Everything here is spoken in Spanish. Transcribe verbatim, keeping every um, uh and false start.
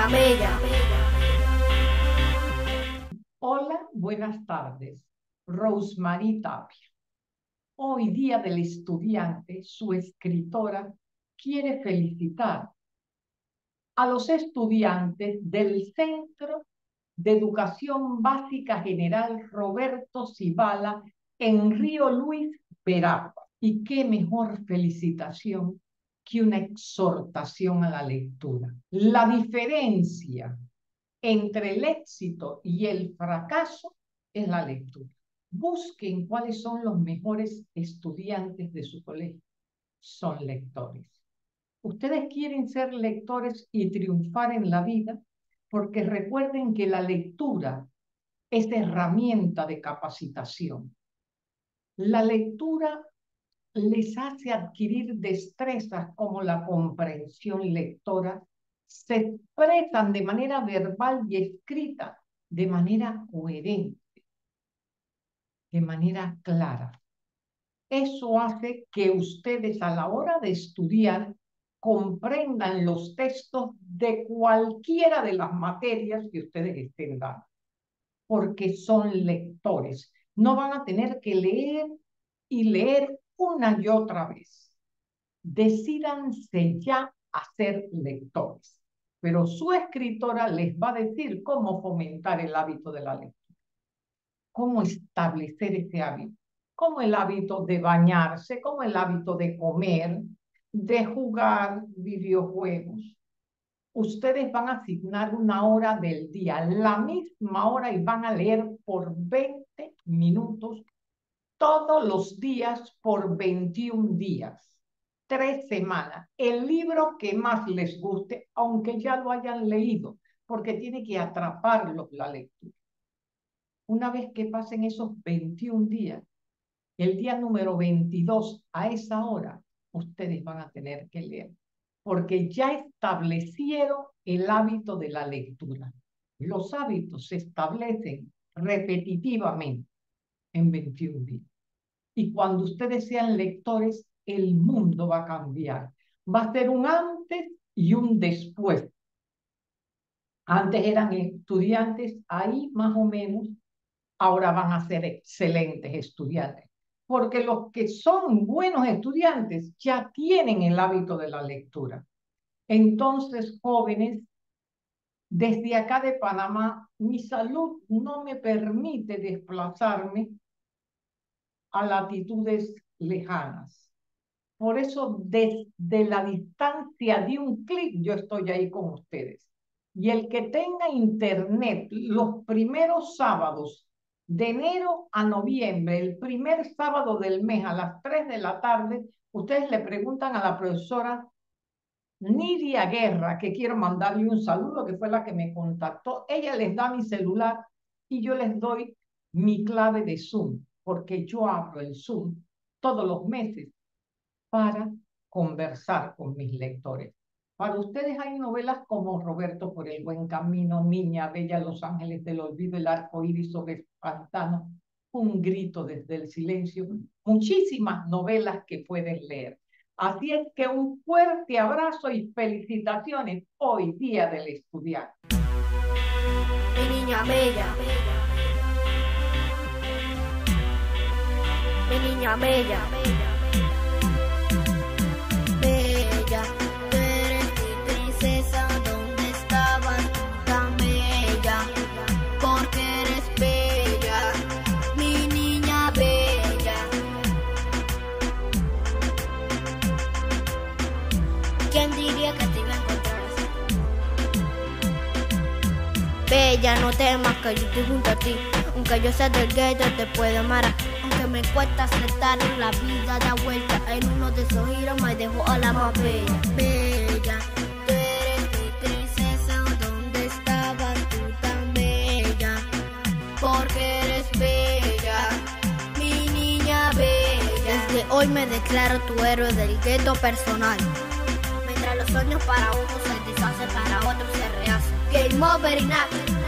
Mella. Hola, buenas tardes. Rosemary Tapia. Hoy, Día del Estudiante, su escritora quiere felicitar a los estudiantes del Centro de Educación Básica General Roberto Cibala en Río Luis, Veragua. Y qué mejor felicitación que una exhortación a la lectura. La diferencia entre el éxito y el fracaso es la lectura. Busquen cuáles son los mejores estudiantes de su colegio. Son lectores. Ustedes quieren ser lectores y triunfar en la vida, porque recuerden que la lectura es herramienta de capacitación. La lectura les hace adquirir destrezas como la comprensión lectora, se expresan de manera verbal y escrita de manera coherente, de manera clara. Eso hace que ustedes a la hora de estudiar comprendan los textos de cualquiera de las materias que ustedes estén dando, porque son lectores. No van a tener que leer y leer una y otra vez. Decídanse ya a ser lectores, pero su escritora les va a decir cómo fomentar el hábito de la lectura, cómo establecer ese hábito, como el hábito de bañarse, como el hábito de comer, de jugar videojuegos. Ustedes van a asignar una hora del día, la misma hora, y van a leer por veinte minutos todos los días por veintiún días, tres semanas. El libro que más les guste, aunque ya lo hayan leído, porque tiene que atraparlos la lectura. Una vez que pasen esos veintiún días, el día número veintidós, a esa hora, ustedes van a tener que leer, porque ya establecieron el hábito de la lectura. Los hábitos se establecen repetitivamente en veintiún días. Y cuando ustedes sean lectores, el mundo va a cambiar. Va a ser un antes y un después. Antes eran estudiantes, ahí más o menos, ahora van a ser excelentes estudiantes. Porque los que son buenos estudiantes ya tienen el hábito de la lectura. Entonces, jóvenes, desde acá de Panamá, mi salud no me permite desplazarme a latitudes lejanas. Por eso, desde la distancia de un clic, yo estoy ahí con ustedes. Y el que tenga internet los primeros sábados de enero a noviembre, el primer sábado del mes a las tres de la tarde, ustedes le preguntan a la profesora Nidia Guerra, que quiero mandarle un saludo, que fue la que me contactó. Ella les da mi celular y yo les doy mi clave de Zoom, porque yo abro el Zoom todos los meses para conversar con mis lectores. Para ustedes hay novelas como Roberto por el buen camino, Niña Bella, Los Ángeles del Olvido, El arco iris sobre el pantano, Un grito desde el silencio, muchísimas novelas que pueden leer. Así es que un fuerte abrazo y felicitaciones hoy, Día del Estudiante. Mi niña bella. Mi niña bella. Bella, tú eres mi princesa, ¿dónde estabas tú tan bella? Porque eres bella, mi niña bella. ¿Quién diría que te iba a encontrar así? Bella, no temas que yo estoy junto a ti. Aunque yo sea del gueto, te puedo amar. Aunque me cuesta aceptar, la vida da vuelta. En uno de esos giros me dejó a la más bella. Bella, tú eres mi princesa, ¿dónde estabas tú tan bella? Porque eres bella, mi niña bella. Desde hoy me declaro tu héroe del gueto personal. Mientras los sueños para unos se deshacen, para otros se rehacen. Game over y nada.